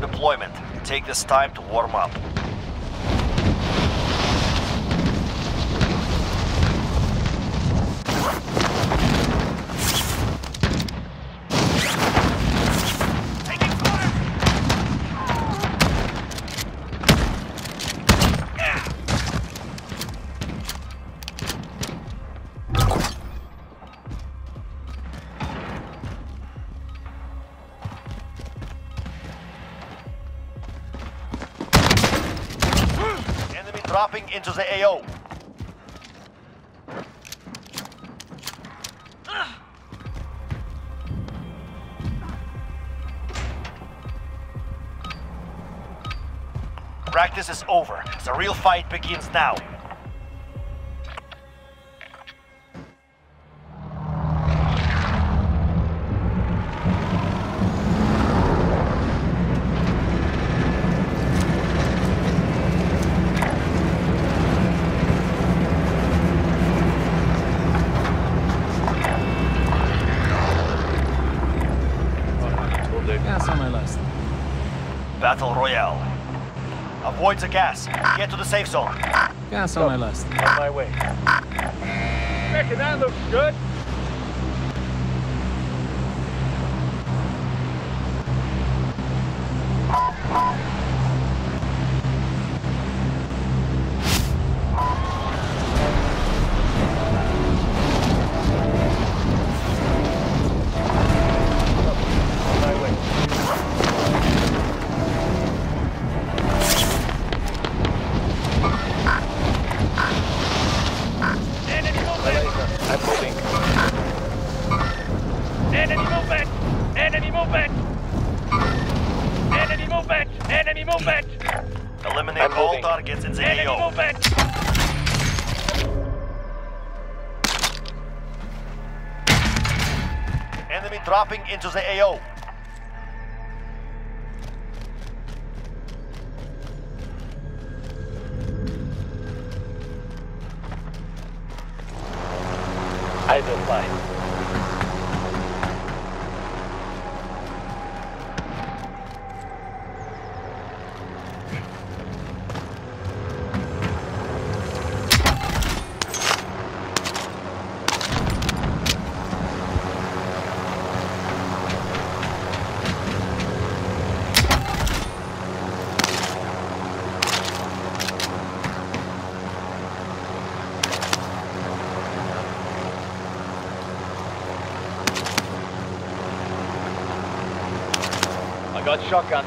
deployment. Take this time to warm up. Dropping into the AO. Practice is over. The real fight begins now. Battle Royale. Avoid the gas. Get to the safe zone. Gas on my list. On my way. Reckon that looks good. Eliminate all targets in the AO. Enemy dropping into the AO. I will fly. I got shotgun.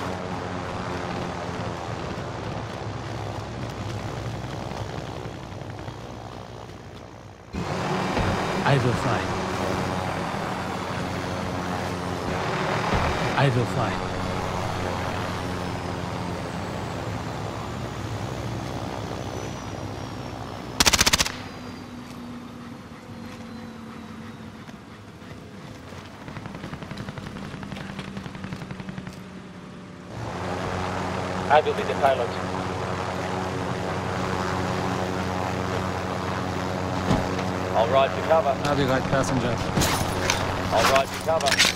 I will fly. I will fly. I will be the pilot. I'll ride to cover. I'll be right passenger. I'll ride to cover.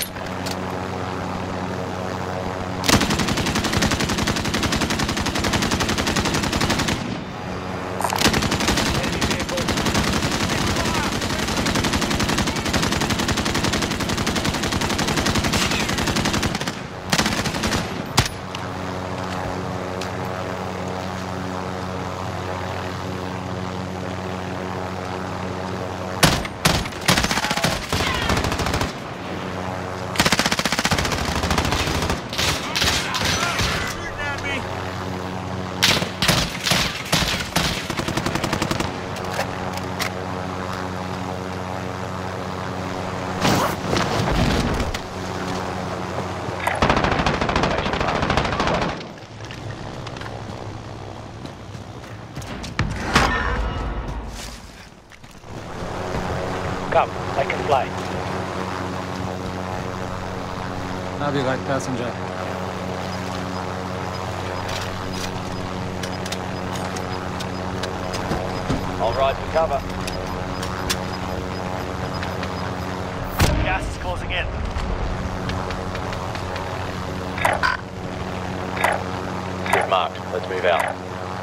Come, I can fly. I'll be right passenger. I'll ride to cover. Gas is closing in. Let's move out.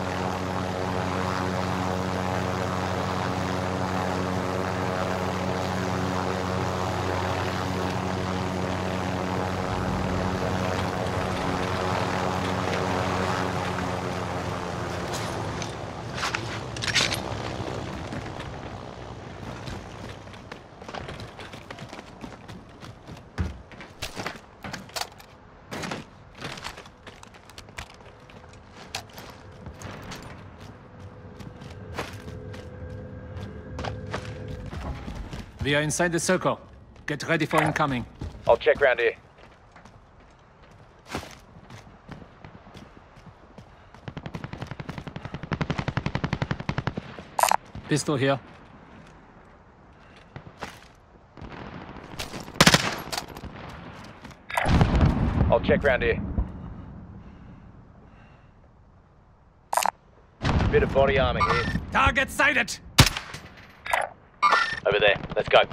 We are inside the circle. Get ready for incoming. I'll check round here. Pistol here. I'll check round here. Bit of body armor here. Target sighted! Over there. Let's go.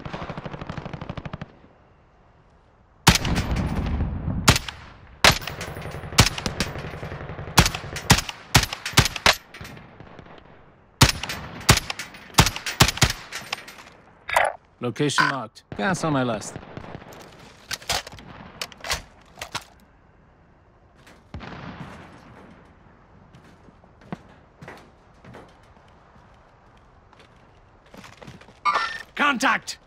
Location marked. Gas on my list. Contact!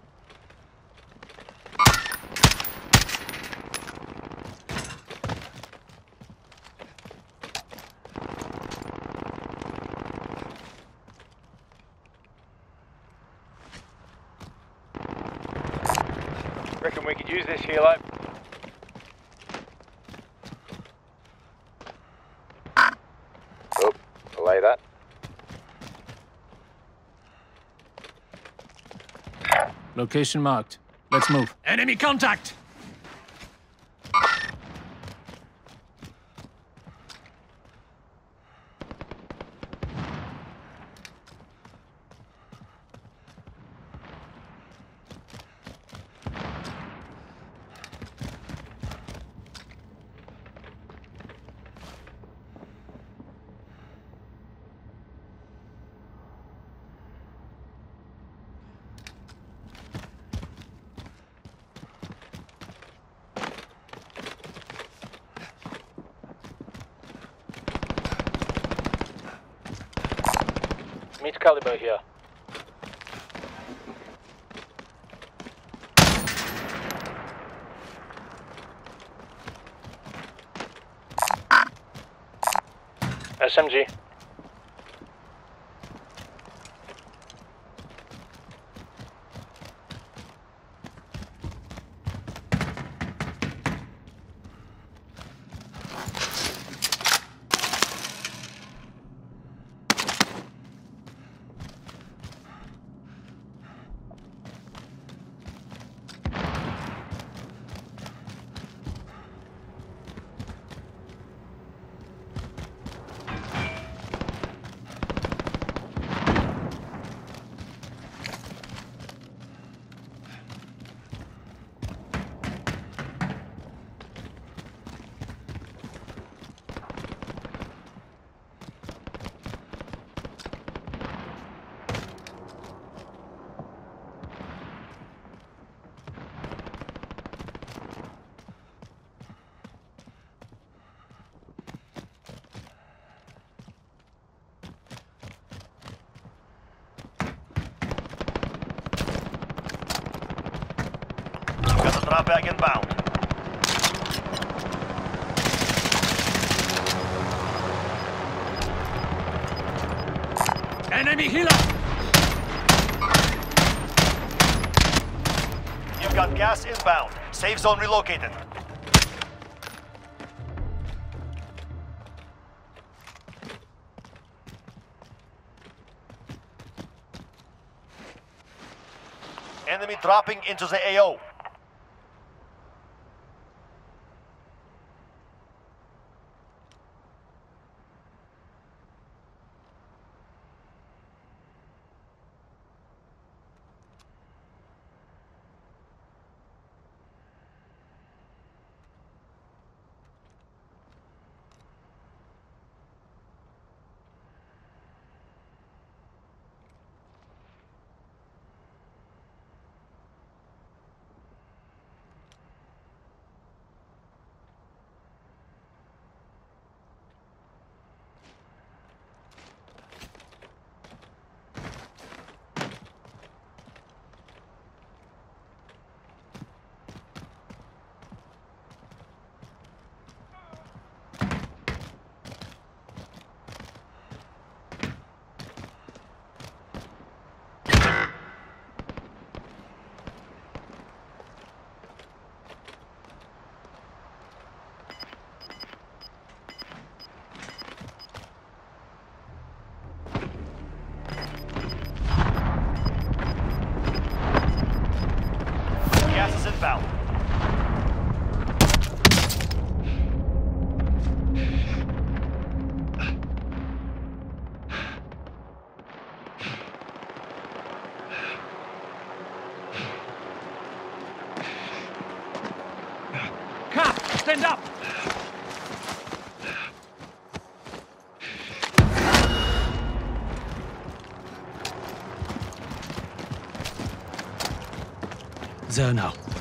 Reckon we could use this helo. Oh, delay that. Location marked. Let's move. Enemy contact! Meet Caliber here. SMG. Got a drop bag inbound. Enemy healer! You've got gas inbound. Safe zone relocated. Enemy dropping into the AO. Stand up! There now.